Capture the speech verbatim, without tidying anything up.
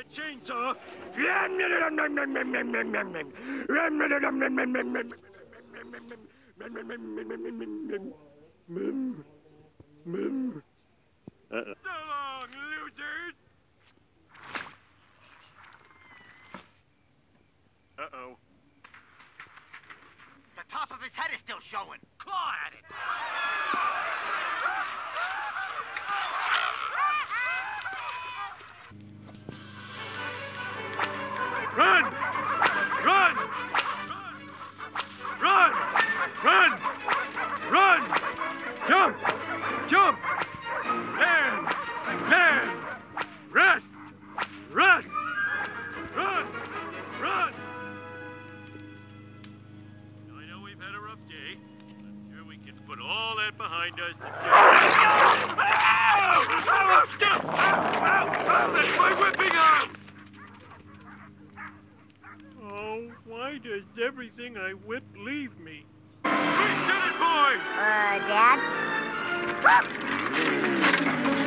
chainsaw. Uh-oh. So long, losers! Uh-oh. The top of his head is still showing. Claw at it. Run! Run! Run! Run! Run! Jump! Jump! Land! Land! Rest! Rest! Run! Run! I know we've had a rough day. I'm sure we can put all that behind us. That's my whipping arm! Oh, why does everything I whip leave me? Where's Senate boy? Uh, Dad?